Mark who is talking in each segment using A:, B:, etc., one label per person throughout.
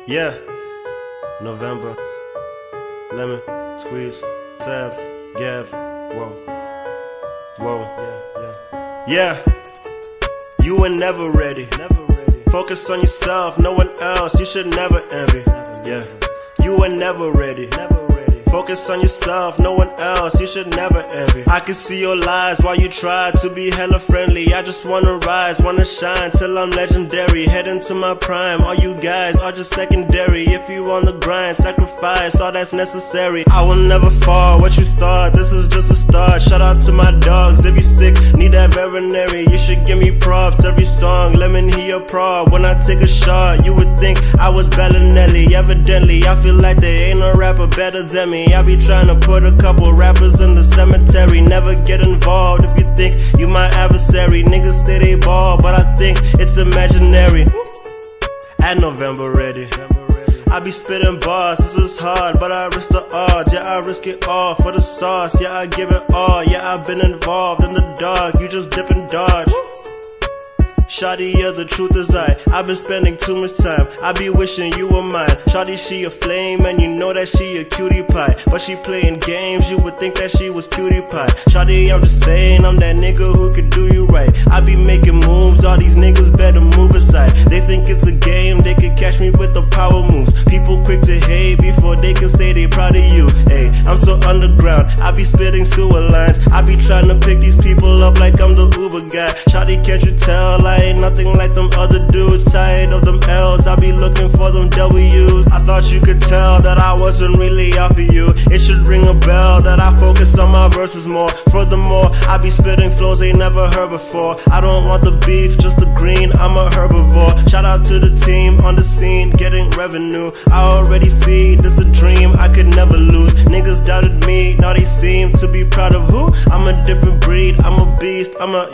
A: Yeah, November, lemon, squeeze, tabs, gabs, whoa, yeah, you were never ready, focus on yourself, no one else, you should never envy, yeah, you were never ready, focus on yourself, no one else, you should never envy. I can see your lies while you try to be hella friendly. I just wanna rise, wanna shine till I'm legendary. Head into my prime, all you guys are just secondary. If you on the grind, sacrifice all that's necessary. I will never fall, what you thought, this is just a start. Shout out to my dogs, they be sick, need that veterinary. You should give me props, every song, let me hear your prod. When I take a shot, you would think I was Bellinelli. Evidently, I feel like there ain't no rapper better than me. I be trying to put a couple rappers in the cemetery. Never get involved if you think you my adversary. Niggas say they ball, but I think it's imaginary. At November ready, I be spitting bars, this is hard, but I risk the odds. Yeah, I risk it all for the sauce. Yeah, I give it all. Yeah, I've been involved in the dark, you just dip and dodge. Shawty, yeah, the truth is I've been spending too much time. I be wishing you were mine. Shawty, she a flame, and you know that she a cutie pie. But she playing games, you would think that she was PewDiePie. Shawty, I'm just saying, I'm that nigga who could do you right. I be making moves, all these niggas better move aside. They think it's a game, they could catch me with the power moves. People quick to hate before they can say they proud of you. Hey, I'm so underground, I be spitting sewer lines. I be trying to pick these people up like I'm the Uber guy. Shawty, can't you tell I ain't nothing like them other dudes? Tired of them L's, I be looking for them W's. I thought you could tell that I wasn't really out for you. It should ring a bell that I focus on my verses more. Furthermore, I be spitting flows they never heard before. I don't want the beef, just the green, I'm a herbivore. Shout out to the team on the scene, getting revenue. I already see, this a dream I could never lose. Niggas doubted me, now they seem to be proud of who? I'm a different breed, I'm a beast,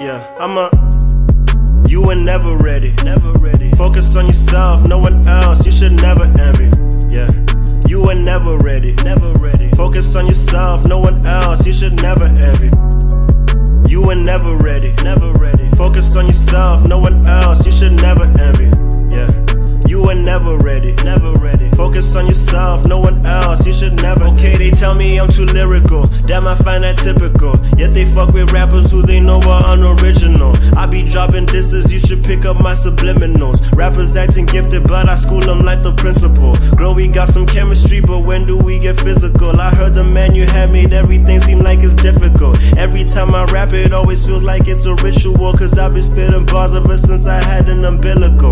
A: you were never ready, focus on yourself, no one else, you should never envy. Yeah, you were never ready, focus on yourself, no one else, you should never envy. You were never ready, focus on yourself, no one else, you should never envy. Yeah, you were never ready, focus on yourself, no one else, you should never. Okay, they tell me I'm too lyrical, damn, I find that typical. Yet they fuck with rappers who they know are unoriginal. I be dropping disses, you should pick up my subliminals. Rappers acting gifted, but I school them like the principal. Girl, we got some chemistry, but when do we get physical? I heard the man you had made everything seem like it's difficult. Every time I rap, it always feels like it's a ritual, cause I've been spitting bars ever since I had an umbilical.